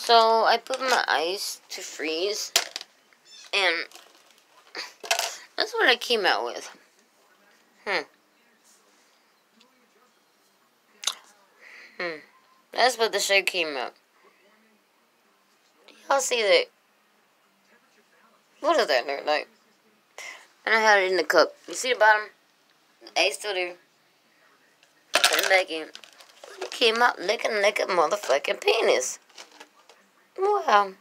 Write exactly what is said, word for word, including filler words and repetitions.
So I put my ice to freeze, and that's what I came out with. Hmm. Hmm. That's what the shade came out. Y'all see that? What does that look like? And I had it in the cup. You see the bottom? The ice still there. Put it back in. It came out looking like a motherfucking penis. Wow.